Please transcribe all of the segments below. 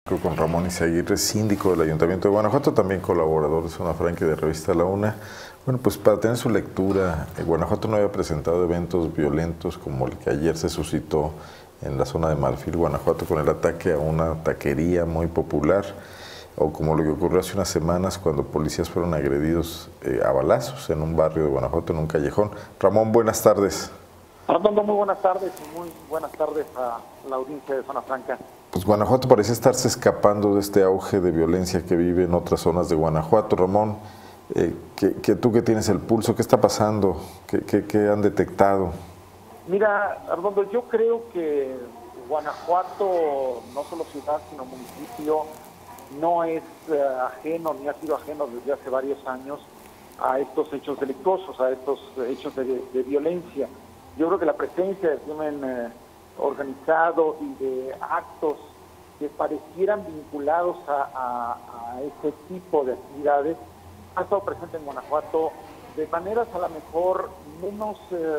Con Ramón Izaguirre, síndico del Ayuntamiento de Guanajuato, también colaborador de Zona Franca y de Revista La Una. Bueno, pues para tener su lectura, Guanajuato no había presentado eventos violentos como el que ayer se suscitó en la zona de Marfil, Guanajuato, con el ataque a una taquería muy popular, o como lo que ocurrió hace unas semanas cuando policías fueron agredidos a balazos en un barrio de Guanajuato, en un callejón. Ramón, buenas tardes. Armando, muy buenas tardes y muy buenas tardes a la audiencia de Zona Franca. Pues Guanajuato parece estarse escapando de este auge de violencia que vive en otras zonas de Guanajuato. Ramón, tú que tienes el pulso, ¿qué está pasando? ¿Qué han detectado? Mira, Armando, yo creo que Guanajuato, no solo ciudad, sino municipio, no es ajeno ni ha sido ajeno desde hace varios años a estos hechos delictuosos, a estos hechos de violencia. Yo creo que la presencia del crimen organizado y de actos que parecieran vinculados a este tipo de actividades ha estado presente en Guanajuato de maneras a lo mejor menos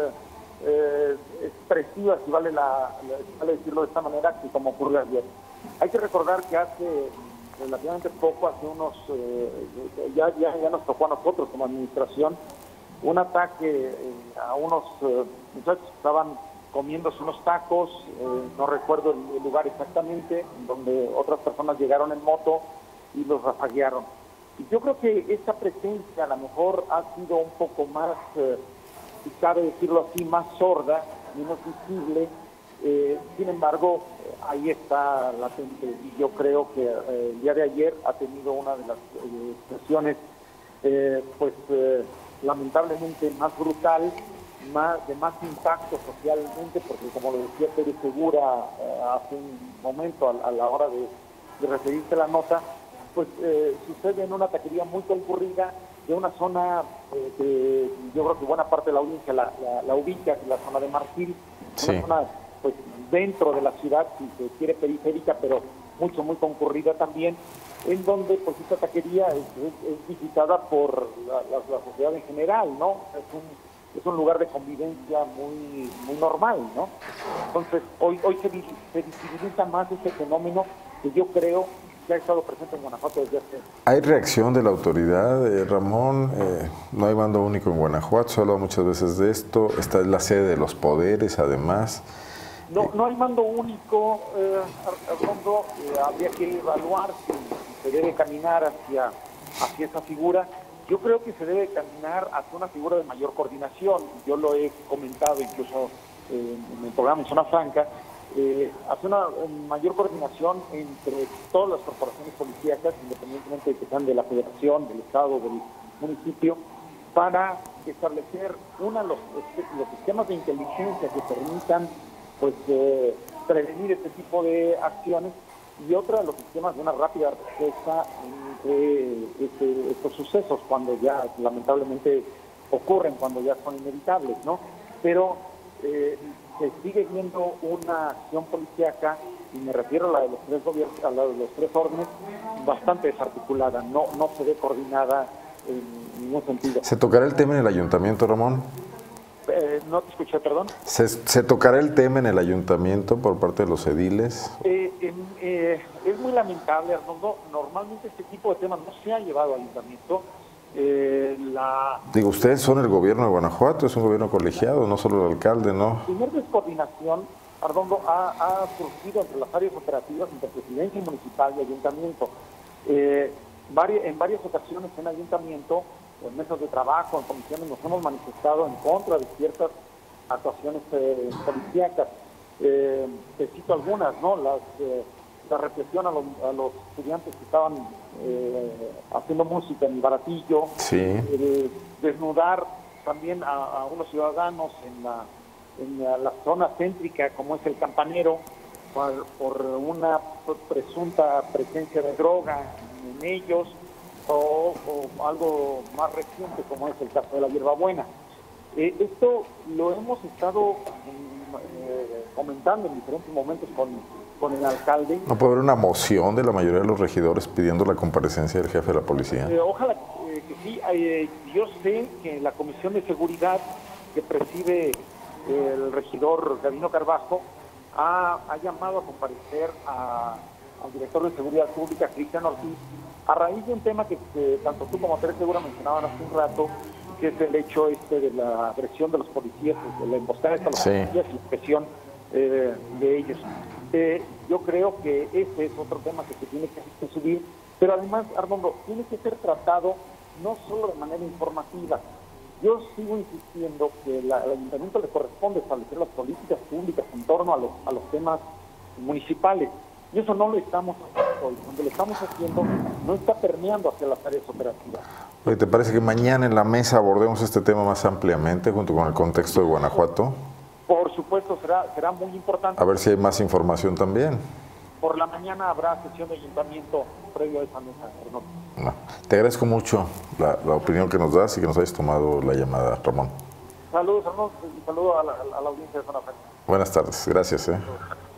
expresivas, si vale decirlo de esta manera, que como ocurrió ayer. Hay que recordar que hace relativamente poco, hace unos, ya nos tocó a nosotros como administración, un ataque a unos muchachos que estaban comiéndose unos tacos, no recuerdo el lugar exactamente, donde otras personas llegaron en moto y los rafaguearon. Y yo creo que esta presencia a lo mejor ha sido un poco más, si cabe decirlo así, más sorda, menos visible. Sin embargo, ahí está latente. Y yo creo que el día de ayer ha tenido una de las expresiones, lamentablemente más brutal, de más impacto socialmente, porque como lo decía Pérez Segura hace un momento a la hora de referirse a la nota, pues sucede en una taquería muy concurrida de una zona que yo creo que buena parte de la audiencia la ubica, que es la zona de Marfil, sí. Una zona pues dentro de la ciudad, si se quiere periférica, pero muy concurrida también, en donde pues esta taquería es visitada por la sociedad en general, ¿no? Es un lugar de convivencia muy normal, ¿no? Entonces, hoy se visibiliza más este fenómeno que yo creo que ha estado presente en Guanajuato desde hace... ¿Hay reacción de la autoridad, Ramón? No hay mando único en Guanajuato, se ha hablado muchas veces de esto. Esta es la sede de los poderes, además. No hay mando único, Armando. Habría que evaluar si se debe caminar hacia esa figura. Yo creo que se debe caminar hacia una figura de mayor coordinación. Yo lo he comentado incluso en el programa en Zona Franca, hacia una mayor coordinación entre todas las corporaciones policíacas, independientemente de que sean de la Federación, del Estado, del municipio, para establecer los sistemas de inteligencia que permitan pues prevenir este tipo de acciones, y otra, los sistemas de una rápida respuesta entre estos sucesos, cuando ya lamentablemente ocurren, cuando ya son inevitables, ¿no? Pero se sigue viendo una acción policíaca, y me refiero a la de los tres gobiernos, a la de los tres órdenes, bastante desarticulada, no se ve coordinada en ningún sentido. ¿Se tocará el tema en el ayuntamiento, Ramón? No te escuché, perdón. ¿Se tocará el tema en el ayuntamiento por parte de los ediles? Es muy lamentable, Arnoldo. Normalmente este tipo de temas no se ha llevado al ayuntamiento. Digo, ustedes son el gobierno de Guanajuato, es un gobierno colegiado, no solo el alcalde, ¿no? La primera descoordinación, Arnoldo, ha surgido entre las áreas operativas, entre presidencia municipal y ayuntamiento. En varias ocasiones en ayuntamiento, en mesas de trabajo, en comisiones, nos hemos manifestado en contra de ciertas actuaciones policíacas. Te cito algunas, ¿no? La represión a los estudiantes que estaban haciendo música en el Baratillo, sí. Desnudar también a unos ciudadanos en la zona céntrica, como es el Campanero, por una presunta presencia de droga en ellos, o algo más reciente, como es el caso de la hierbabuena. Esto lo hemos estado comentando en diferentes momentos con el alcalde. ¿No puede haber una moción de la mayoría de los regidores pidiendo la comparecencia del jefe de la policía? Ojalá que sí. Yo sé que la Comisión de Seguridad que preside el regidor Gabino Carvajal ha llamado a comparecer a al director de Seguridad Pública, Cristian Ortiz, a raíz de un tema que tanto tú como Tere seguro mencionaban hace un rato, que es el hecho de la agresión de los policías, de la emboscada de los policías y la expresión de ellos. Yo creo que ese es otro tema que se tiene que subir, pero además, Armando, tiene que ser tratado no solo de manera informativa. Yo sigo insistiendo que al ayuntamiento le corresponde establecer las políticas públicas en torno a los temas municipales. Y eso no lo estamos haciendo hoy. Cuando lo estamos haciendo, no está permeando hacia las áreas operativas. Oye, ¿te parece que mañana en la mesa abordemos este tema más ampliamente junto con el contexto de Guanajuato? Por supuesto, será muy importante. A ver si hay más información también. Por la mañana habrá sesión de ayuntamiento previo a esa mesa. No. Te agradezco mucho la opinión que nos das y que nos hayas tomado la llamada, Ramón. Saludos, Arnoldo, y saludos a la audiencia de Zona Franca. Buenas tardes, gracias.